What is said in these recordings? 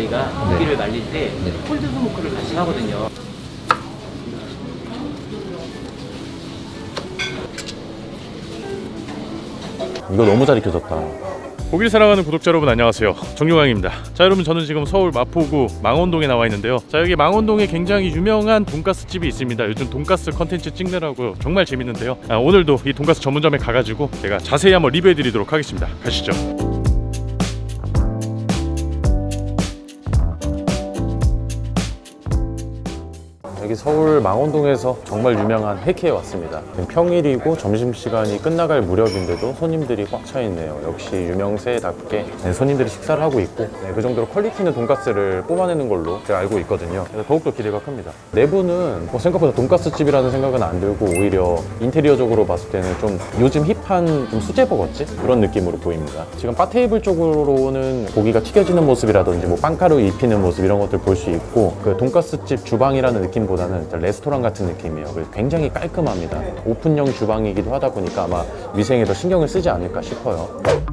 저희가 고기를 말릴 때 콜드 스모크를 같이 하거든요. 이거 너무 잘 익혀졌다. 고기를 사랑하는 구독자 여러분 안녕하세요, 정용왕입니다. 자 여러분, 저는 지금 서울 마포구 망원동에 나와 있는데요. 자 여기 망원동에 굉장히 유명한 돈가스 집이 있습니다. 요즘 돈가스 컨텐츠 찍느라고 정말 재밌는데요. 오늘도 이 돈가스 전문점에 가가지고 제가 자세히 한번 리뷰해 드리도록 하겠습니다. 가시죠. 여기 서울 망원동에서 정말 유명한 회케에 왔습니다. 평일이고 점심시간이 끝나갈 무렵인데도 손님들이 꽉 차 있네요. 역시 유명세답게 손님들이 식사를 하고 있고 그 정도로 퀄리티 있는 돈가스를 뽑아내는 걸로 제가 알고 있거든요. 그래서 더욱더 기대가 큽니다. 내부는 생각보다 돈가스 집이라는 생각은 안 들고 오히려 인테리어적으로 봤을 때는 좀 요즘 힙한 좀 수제버거집? 그런 느낌으로 보입니다. 지금 바 테이블 쪽으로는 고기가 튀겨지는 모습이라든지 뭐 빵가루 입히는 모습 이런 것들 볼 수 있고, 그 돈가스집 주방이라는 느낌보다는 레스토랑 같은 느낌이에요. 그래서 굉장히 깔끔합니다. 오픈형 주방이기도 하다 보니까 아마 위생에 더 신경을 쓰지 않을까 싶어요.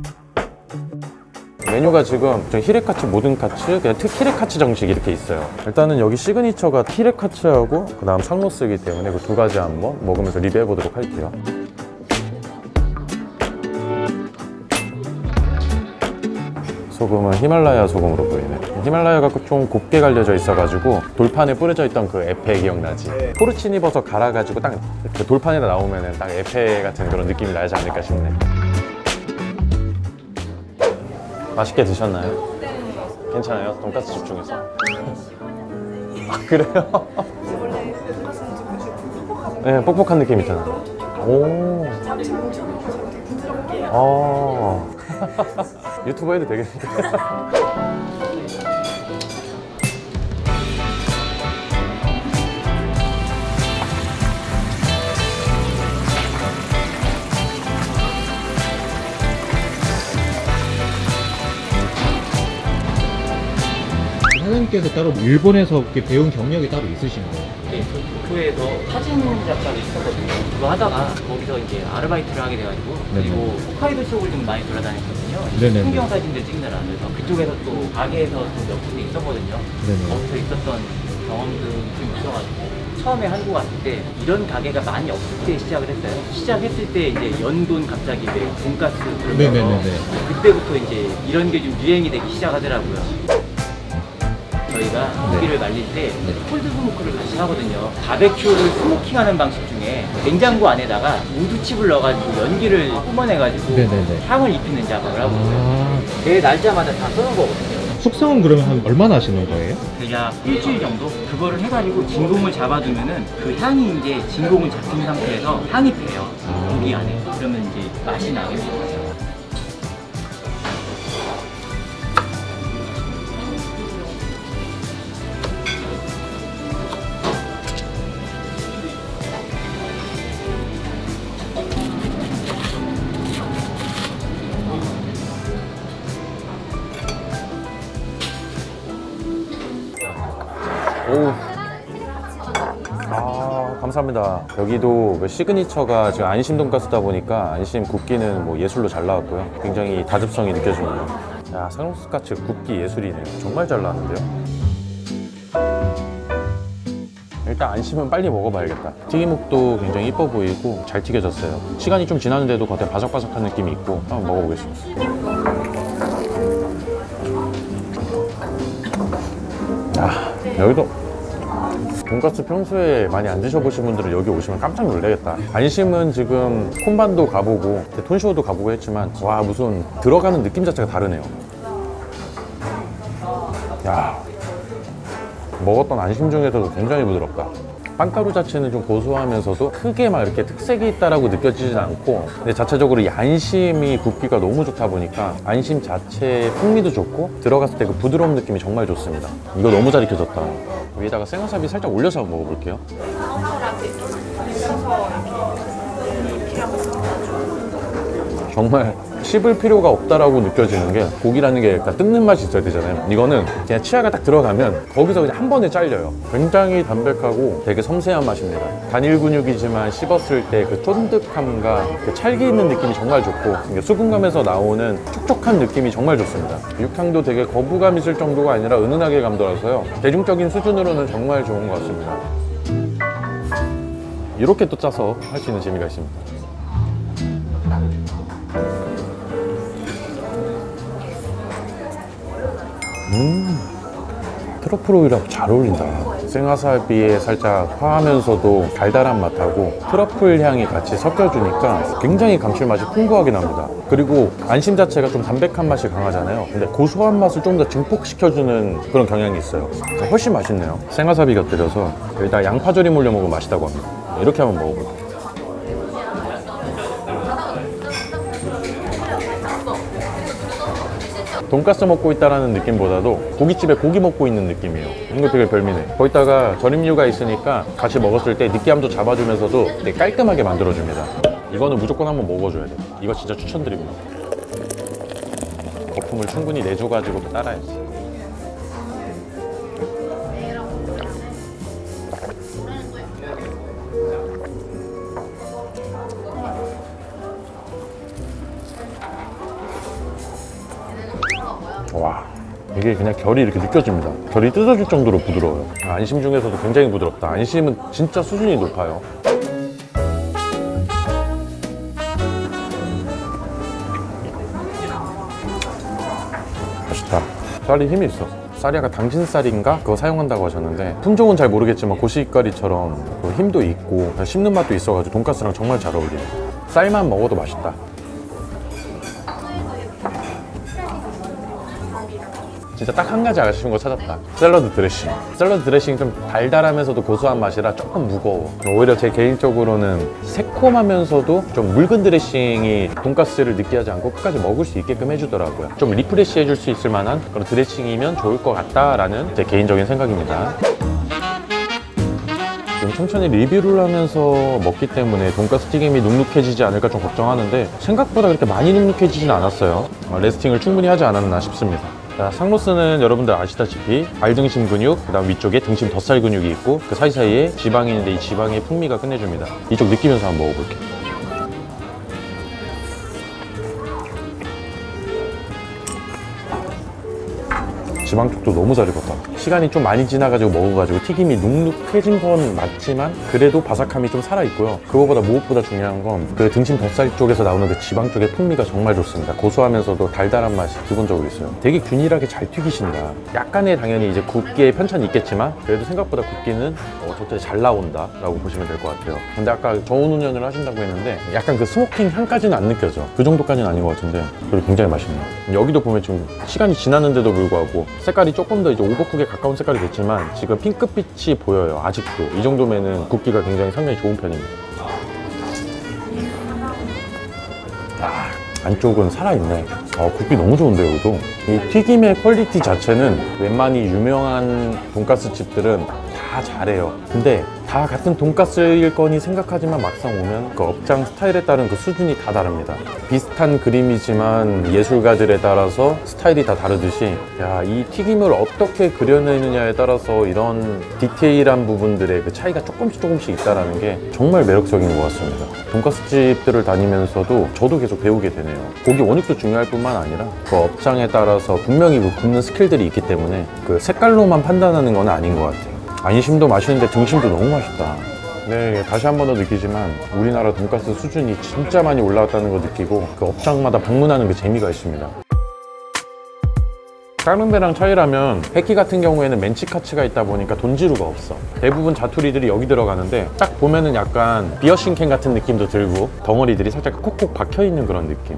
메뉴가 지금 히레카츠, 모든카츠, 그냥 히레카츠 정식 이렇게 있어요. 일단은 여기 시그니처가 히레카츠하고 그 다음 상로스이기 때문에 그 두 가지 한번 먹으면서 리뷰해 보도록 할게요. 소금은 히말라야 소금으로 보이네. 히말라야가 좀 곱게 갈려져 있어가지고 돌판에 뿌려져 있던 그 에페 기억나지? 포르치니 버섯 갈아가지고 딱 그 돌판에다 나오면은 딱 에페 같은 그런 느낌이 나지 않을까 싶네. 맛있게 드셨나요? 네. 괜찮아요? 돈가스 집 중에서? 아, 그래요? 원래 돈가스는 좀 퍽퍽하잖아요. 네, 뻑뻑한 느낌 있잖아요. 오. 잡채 뭉쳐놓은 것처럼 되게 부드럽게. 유튜버 해도 되겠는데? 사장님께서 따로 일본에서 이렇게 배운 경력이 따로 있으신 거예요? 네, 도쿄에서 사진 작가를 있었거든요. 그거 하다가 거기서 이제 아르바이트를 하게 돼가지고, 그리고 홋카이도 쪽을 좀 많이 돌아다녔거든요. 네네. 풍경 사진들 찍느라. 그래서 그쪽에서 또 가게에서 또 몇 군데 있었거든요. 네네. 거기서 있었던 경험도 좀 있어가지고 처음에 한국 왔을 때 이런 가게가 많이 없을 때 시작을 했어요. 시작했을 때 이제 연돈 갑자기 왜 돈가스 그러면서 네네네네. 그때부터 이제 이런 게 좀 유행이 되기 시작하더라고요. 저희가 고기를 말릴 때 콜드 스모크를 같이 하거든요. 바베큐를 스모킹하는 방식 중에 냉장고 안에다가 우두칩을 넣어가지고 연기를 뿜어내가지고 향을 입히는 작업을 하고 있어요. 매 날짜마다 다 써는 거거든요. 숙성은 그러면 한 얼마나 하시는 거예요? 대략 일주일 정도? 그거를 해가지고 진공을 잡아두면은 그 향이 이제 진공을 잡힌 상태에서 향이 배요. 고기 안에. 그러면 이제 맛이 나게 돼요. 오. 감사합니다. 여기도 그 시그니처가 지금 안심 돈가스다 보니까 안심 굽기는 뭐 예술로 잘 나왔고요. 굉장히 다즙성이 느껴지네요. 야, 상록스카츠 굽기 예술이네요. 정말 잘 나왔는데요. 일단 안심은 빨리 먹어봐야겠다. 튀김목도 굉장히 이뻐 보이고 잘 튀겨졌어요. 시간이 좀 지났는데도 겉에 바삭바삭한 느낌이 있고 한번 먹어보겠습니다. 여기도 돈가스 평소에 많이 안 드셔보신 분들은 여기 오시면 깜짝 놀라겠다. 안심은 지금 콘반도 가보고 톤쇼도 가보고 했지만 와, 무슨 들어가는 느낌 자체가 다르네요. 야, 먹었던 안심 중에서도 굉장히 부드럽다. 빵가루 자체는 좀 고소하면서도 크게 막 이렇게 특색이 있다라고 느껴지진 않고, 근데 자체적으로 이 안심이 굽기가 너무 좋다 보니까 안심 자체의 풍미도 좋고 들어갔을 때 그 부드러운 느낌이 정말 좋습니다. 이거 너무 잘 익혀졌다. 위에다가 생와사비 살짝 올려서 한번 먹어볼게요. 정말 씹을 필요가 없다라고 느껴지는 게 고기라는 게 약간 뜯는 맛이 있어야 되잖아요. 이거는 그냥 치아가 딱 들어가면 거기서 그냥 한 번에 잘려요. 굉장히 담백하고 되게 섬세한 맛입니다. 단일 근육이지만 씹었을 때 그 쫀득함과 그 찰기 있는 느낌이 정말 좋고 수분감에서 나오는 촉촉한 느낌이 정말 좋습니다. 육향도 되게 거부감 있을 정도가 아니라 은은하게 감돌아서요. 대중적인 수준으로는 정말 좋은 것 같습니다. 이렇게 또 짜서 할 수 있는 재미가 있습니다. 트러플 오일하고 잘 어울린다. 생와사비에 살짝 화하면서도 달달한 맛하고 트러플 향이 같이 섞여주니까 굉장히 감칠맛이 풍부하게 납니다. 그리고 안심 자체가 좀 담백한 맛이 강하잖아요. 근데 고소한 맛을 좀 더 증폭시켜주는 그런 경향이 있어요. 훨씬 맛있네요. 생와사비 곁들여서 일단 양파절임 올려 먹으면 맛있다고 합니다. 이렇게 한번 먹어볼게요. 돈가스 먹고 있다라는 느낌보다도 고깃집에 고기 먹고 있는 느낌이에요. 이거 되게 별미네. 거기다가 절임류가 있으니까 같이 먹었을 때 느끼함도 잡아주면서도 되게 깔끔하게 만들어줍니다. 이거는 무조건 한번 먹어줘야 돼요. 이거 진짜 추천드립니다. 거품을 충분히 내줘가지고 따라야지. 와, 이게 그냥 결이 이렇게 느껴집니다. 결이 뜯어질 정도로 부드러워요. 안심 중에서도 굉장히 부드럽다. 안심은 진짜 수준이 높아요. 맛있다. 쌀이 힘이 있어. 쌀이 아까 당신쌀인가? 그거 사용한다고 하셨는데 품종은 잘 모르겠지만 고시가리처럼 그 힘도 있고 씹는 맛도 있어가지고 돈가스랑 정말 잘 어울리네. 쌀만 먹어도 맛있다. 진짜 딱 한 가지 아쉬운 거 찾았다. 샐러드 드레싱. 샐러드 드레싱이 좀 달달하면서도 고소한 맛이라 조금 무거워. 오히려 제 개인적으로는 새콤하면서도 좀 묽은 드레싱이 돈가스를 느끼하지 않고 끝까지 먹을 수 있게끔 해주더라고요. 좀 리프레시 해줄 수 있을 만한 그런 드레싱이면 좋을 것 같다라는 제 개인적인 생각입니다. 좀 천천히 리뷰를 하면서 먹기 때문에 돈가스 튀김이 눅눅해지지 않을까 좀 걱정하는데 생각보다 그렇게 많이 눅눅해지진 않았어요. 레스팅을 충분히 하지 않았나 싶습니다. 자, 상로스는 여러분들 아시다시피 알등심 근육, 그 다음 위쪽에 등심 덧살 근육이 있고 그 사이사이에 지방이 있는데 이 지방의 풍미가 끝내줍니다. 이쪽 느끼면서 한번 먹어볼게요. 지방 쪽도 너무 잘 익었다. 시간이 좀 많이 지나가지고 먹어가지고 튀김이 눅눅해진 건 맞지만 그래도 바삭함이 좀 살아있고요. 그거보다 무엇보다 중요한 건 그 등심 덧살 쪽에서 나오는 그 지방 쪽의 풍미가 정말 좋습니다. 고소하면서도 달달한 맛이 기본적으로 있어요. 되게 균일하게 잘 튀기신다. 약간의 당연히 이제 굽기에 편차는 있겠지만 그래도 생각보다 굽기는 적절히 잘 나온다 라고 보시면 될 것 같아요. 근데 아까 저온 훈연을 하신다고 했는데 약간 그 스모킹 향까지는 안 느껴져. 그 정도까지는 아닌 것 같은데 그리고 굉장히 맛있네요. 여기도 보면 지금 시간이 지났는데도 불구하고 색깔이 조금 더 이제 오버쿡에 가까운 색깔이 됐지만 지금 핑크빛이 보여요. 아직도 이 정도면은 굽기가 굉장히 상당히 좋은 편입니다. 안쪽은 살아있네. 굽기 너무 좋은데요, 여기도. 이 튀김의 퀄리티 자체는 웬만히 유명한 돈가스 집들은 다 잘해요. 근데 다 같은 돈가스일 거니 생각하지만 막상 오면 그 업장 스타일에 따른 그 수준이 다 다릅니다. 비슷한 그림이지만 예술가들에 따라서 스타일이 다 다르듯이 야, 이 튀김을 어떻게 그려내느냐에 따라서 이런 디테일한 부분들의 그 차이가 조금씩 있다는 게 정말 매력적인 것 같습니다. 돈가스 집들을 다니면서도 저도 계속 배우게 되네요. 고기 원육도 중요할 뿐만 아니라 그 업장에 따라서 분명히 그 굽는 스킬들이 있기 때문에 그 색깔로만 판단하는 건 아닌 것 같아요. 안심도 맛있는데 등심도 너무 맛있다. 네, 다시 한 번 더 느끼지만 우리나라 돈가스 수준이 진짜 많이 올라왔다는 거 느끼고 그 업장마다 방문하는 그 재미가 있습니다. 다른 데랑 차이라면 회키 같은 경우에는 멘치카츠가 있다 보니까 돈지루가 없어. 대부분 자투리들이 여기 들어가는데 딱 보면은 약간 비어싱캔 같은 느낌도 들고 덩어리들이 살짝 콕콕 박혀있는 그런 느낌.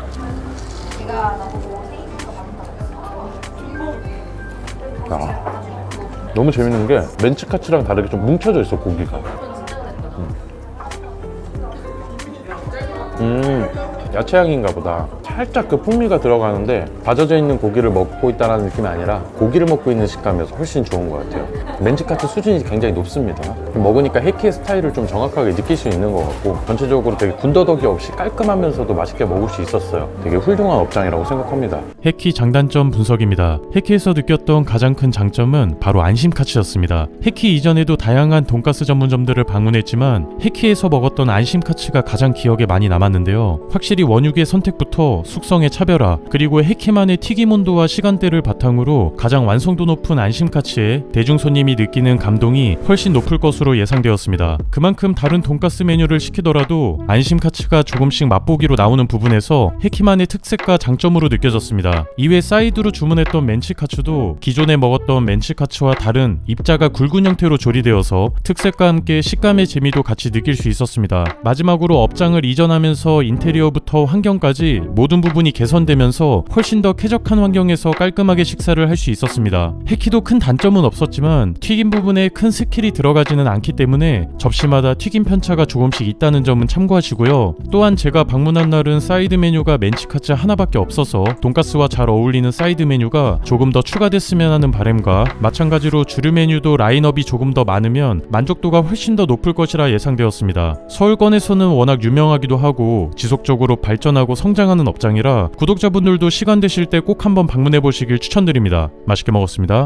너무 재밌는 게 멘치카츠랑 다르게 좀 뭉쳐져 있어, 고기가. 야채향인가 보다. 살짝 그 풍미가 들어가는데 다져져 있는 고기를 먹고 있다는 느낌이 아니라 고기를 먹고 있는 식감이어서 훨씬 좋은 것 같아요. 멘치카츠 수준이 굉장히 높습니다. 먹으니까 해키의 스타일을 좀 정확하게 느낄 수 있는 것 같고 전체적으로 되게 군더더기 없이 깔끔하면서도 맛있게 먹을 수 있었어요. 되게 훌륭한 업장이라고 생각합니다. 해키 장단점 분석입니다. 해키에서 느꼈던 가장 큰 장점은 바로 안심카츠였습니다. 해키 이전에도 다양한 돈가스 전문점들을 방문했지만 해키에서 먹었던 안심카츠가 가장 기억에 많이 남았는데요. 확실히 원육의 선택부터 숙성의 차별화, 그리고 해키만의 튀김 온도와 시간대를 바탕으로 가장 완성도 높은 안심카츠에 대중 손님이 느끼는 감동이 훨씬 높을 것으로 예상되었습니다. 그만큼 다른 돈가스 메뉴를 시키더라도 안심카츠가 조금씩 맛보기로 나오는 부분에서 해키만의 특색과 장점으로 느껴졌습니다. 이외 사이드로 주문했던 멘치카츠도 기존에 먹었던 멘치카츠와 다른 입자가 굵은 형태로 조리되어서 특색과 함께 식감의 재미도 같이 느낄 수 있었습니다. 마지막으로 업장을 이전하면서 인테리어부터 환경까지 모든 부분이 개선되면서 훨씬 더 쾌적한 환경에서 깔끔하게 식사를 할 수 있었습니다. 해키도 큰 단점은 없었지만 튀김 부분에 큰 스킬이 들어가지는 않기 때문에 접시마다 튀김 편차가 조금씩 있다는 점은 참고하시고요. 또한 제가 방문한 날은 사이드 메뉴가 멘치카츠 하나밖에 없어서 돈가스와 잘 어울리는 사이드 메뉴가 조금 더 추가됐으면 하는 바람과 마찬가지로 주류 메뉴도 라인업이 조금 더 많으면 만족도가 훨씬 더 높을 것이라 예상되었습니다. 서울권에서는 워낙 유명하기도 하고 지속적으로 발전하고 성장하는 업장이라 구독자분들도 시간 되실 때 꼭 한번 방문해 보시길 추천드립니다. 맛있게 먹었습니다.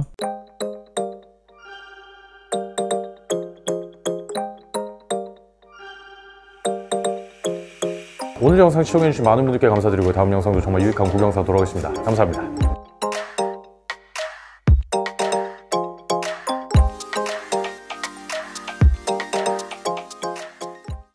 오늘 영상 시청해주신 많은 분들께 감사드리고 다음 영상도 정말 유익한 구경사 돌아오겠습니다. 감사합니다.